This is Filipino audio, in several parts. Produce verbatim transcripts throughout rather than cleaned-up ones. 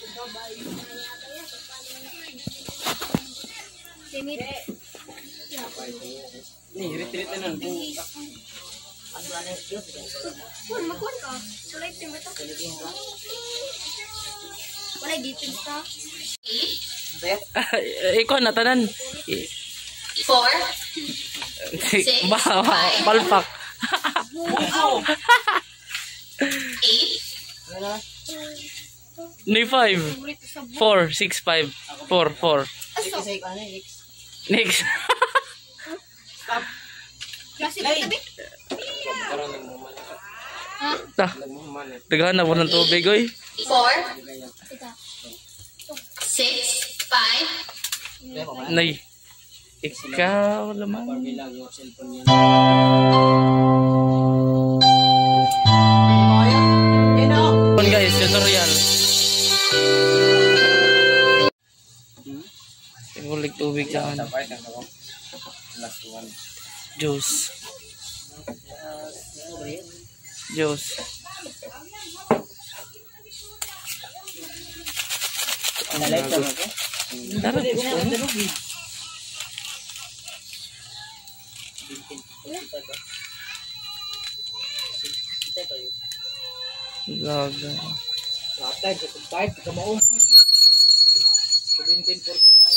Nih, retreat na nang Kun, makuha ka. Sulay tim ito. Wala dito ka. Ikaw na tanan. Four. Ba, palpak. Eight. Ni five. Four, six, five. Four, four. Next. Klasik ka tabi? Ta. Daghan na po ng tubig, oy. Four. Six. Five. Nay. Ikaw lamang. Yun guys, tutorial. Ibulig tubig sa ano. Juice. Juice. Darah Gaga. Latay, five, kita mau. seventeen forty-five.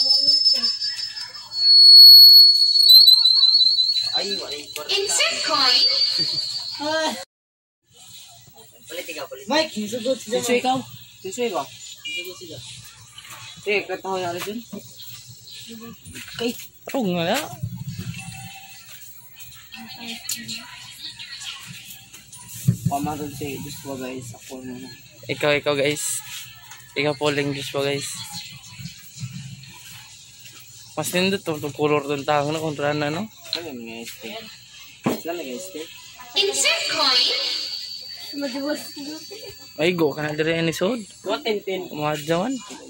Ay, wala. Insert coin. Palit ikaw, palit. Mike, sugod siya. Sisuy ikaw. Sisuy ko. Sugod siya. Eh, katahoy ako dyan. Okay. Ako nga ya. Pamatod si Joshua guys. Ako na. Ikaw, ikaw guys. Ikaw polling Joshua guys. Mas nindot to, itong color itong tango na kontra na, no? Ano yung mga este? Sila na guys, este? Insert coin. Ay, go ka na diri ni Sod. What ten-ten? Kumadyawan.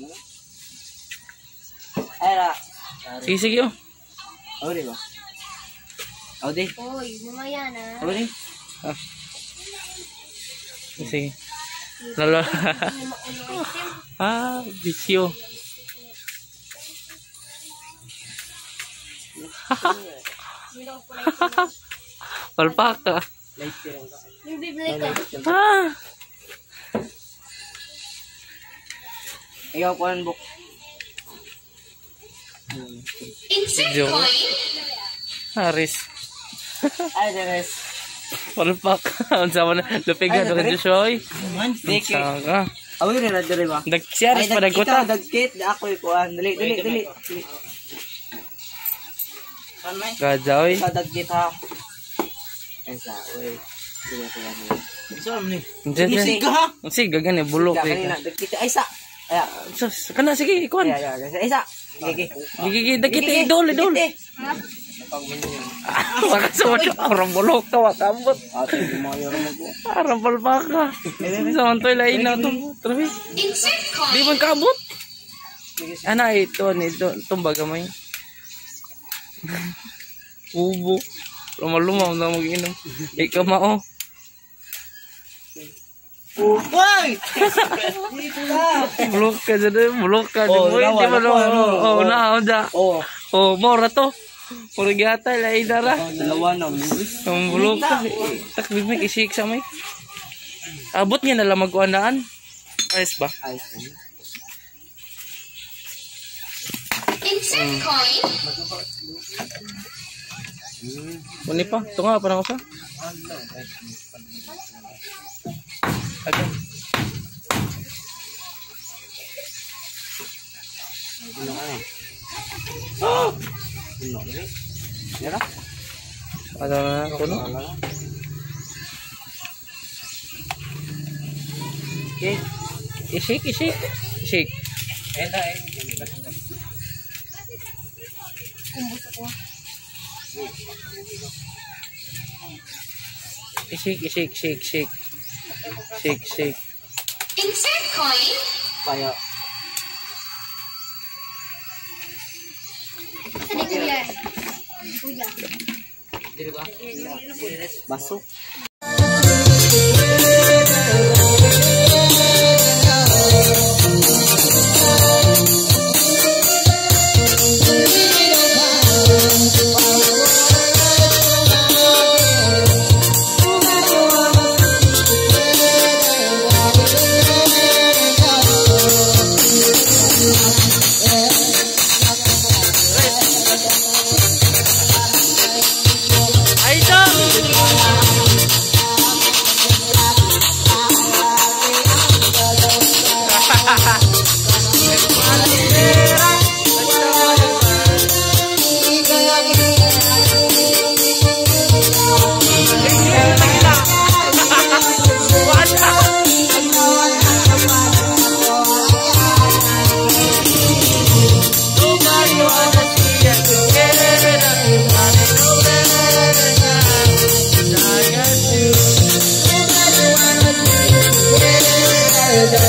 Ay, ra. Sige, sige, oh. Ako di ba? Ako di? Oy, mamaya na. Ako di? Ah. Sige. Lalo. Ah, bisyo. Palpak ka. Light lang ka. Yung bibili ka. Ah. Ikaw po ang book. Insert Joke. coin. Haris. Ay, Deres. Palpak. Ang sama na. Lupigan ka Joshua. Oy. Diki. Saka. Awin na na dali ba? Nagsiyaris pa nagkuta. Ikaw, dagkit. Ako yung kuhan. Dali, dali, dali. Saan may? Gadya, oy. Ikaw dagkit ha. Ay, sa, uy. Sige, sige, sige. Saan mo ni? Diyan, diyan. Sige ha? Sige, gagani. Bulok. Sige, kanina. Dagkit. Ay, sa. Ay, Sus, kana sige, ikuan. ay, ay, ay, sa. Sige, Gigi, dagkit, idol, idol. Baka sa mga orang bulok ka, wakabot. Ate, gumayo naman ko. Arang palpaka. Samantoy lain na ito. Trabi. Insert coin. Di man kabot. Ana, ito, ito, tumbaga mo yun. Ubo. Lumalumaw na mag-inom. Ikaw mao. Uy! Bulok ka dyan, bulok ka. Oh, Di mo, di mo, nawa, nawa, oh, oh. na, da. Oh, Oh, mora to. Mura gata, lain dara. dalawa na. Ang bulok ka. Takbig may isik sa may. Abot niya na lang magkuandaan. Ayos ba? Ay, Insert coin. Muni pa, ito nga, parang ako sa. Okay. ano ka na? Oh! Ano ka na? Yara? Ano na, kuno? Okay. Isik, isik. Isik. Eda, eh. Isik, isik, isik, isik. Isik, isik. Insert coin. Kaya. Saan ni Kuya? Kuya. Dili ba? Baso. Thank you.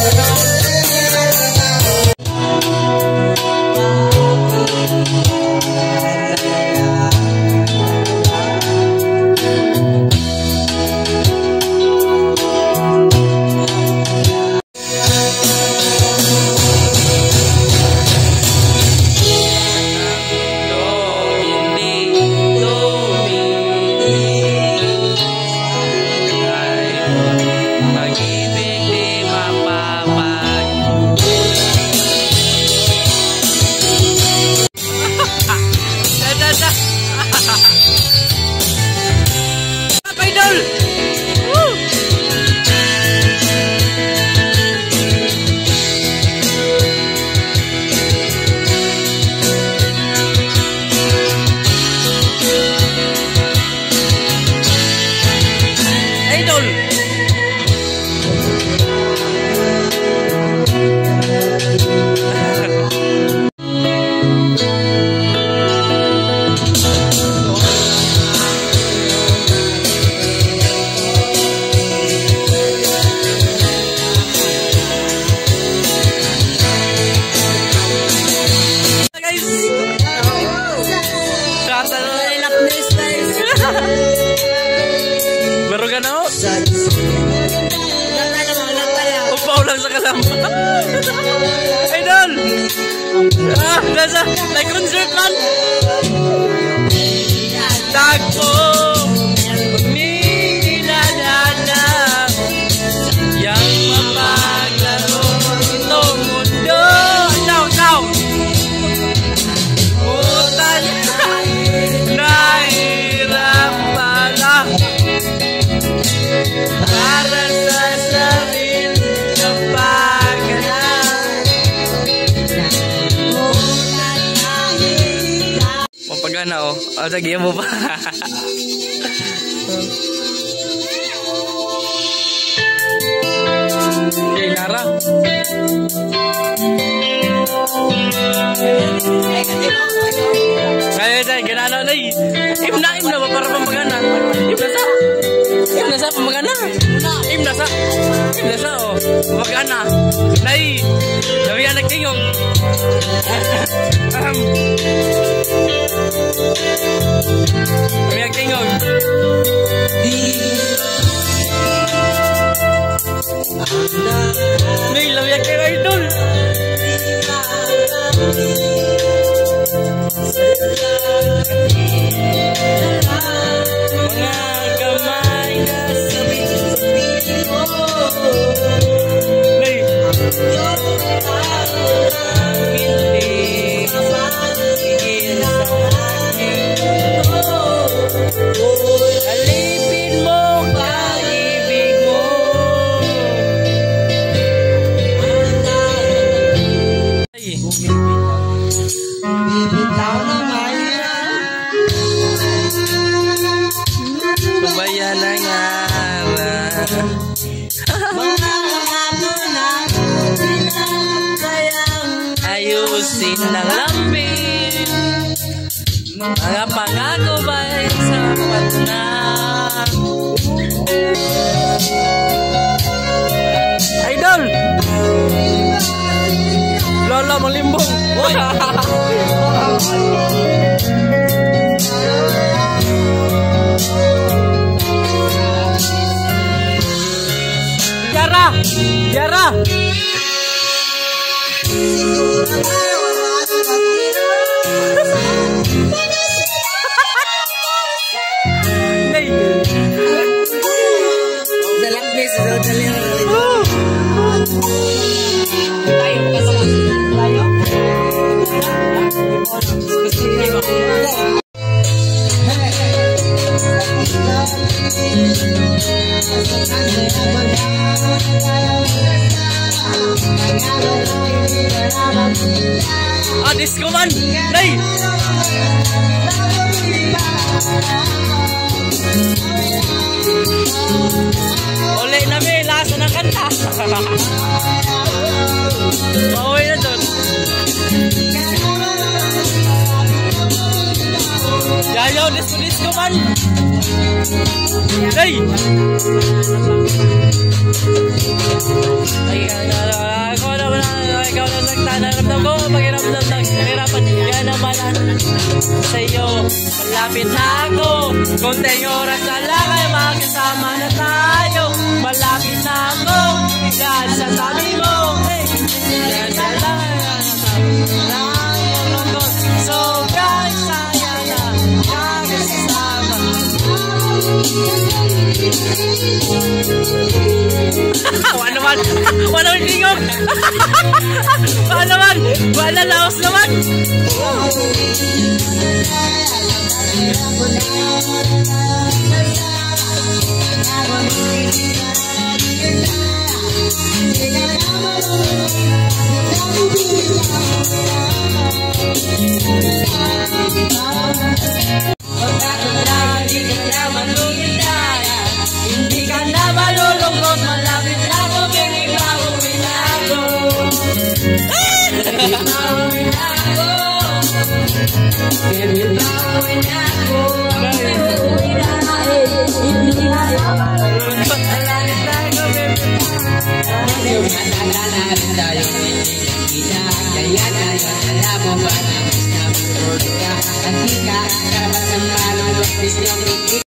Baru ka na o? Upaw lang sa kasama. Idol! Ah, nasa, like concert man. Tagpo! Minginadana yang mapaglaro itong mundo. Ciao, ciao! Utan nahirap pala para sa sarili ng pagkanan. Mapagana o. O, sige mo pa. Okay, Nara. Kaya dyan, ganano na eh. Im na, im na ba para pamagana? Im na sa. Im na sa pamagana. Im na sa. Im na sa o. Pamagana. Nay, nabiyan nagtingog. Ahem. Nabiyan nagtingog. Nay, nabiyan kayo idol. Mga kamay na sabi-sabi mo. Nay, hindi mapatigil sa akin. Alipin mo pag-ibig mo. Ay, bibitaw na maya. Subayan ang araw. Mga hapon na ayusin ng lambing. Mga pangako ba'y sapat na? Idol! Lola malimbong. Yara! Yara! Nay! Dalang beses daw dalang. Tayo kasi tayo. Ah, disco man! Nay! Uli na may lasa ng kanta. Mauwi na doon. Yayo, disco disco man! Ay! Ay, ako naman na, ikaw na sagtan. Naramdam ko, pakiramdam ng kahirapan. Yan naman sa iyo. Malapit na ako. Konting oras na lang ay makasama na tayo. Malapit na ako. Dahil sa tabi mo. Dahil sa lang ay nakasama. So guys, saya na makasama. Wala naman. Wala naman tingog. Wala naman. Wala laos naman. Hindi ka na malulungkot, malapit na ako, pinipawin ako. Pinipawin ako. Pinipawin ako. Pinipawin ako. Hindi na malulungkot, malapit na ako, pinipawin ako. Matanda na rin tayo, hindi kita. Kaya tayo, alam mo ba na mas nabuto ka. At di ka, karapatan malulungkot,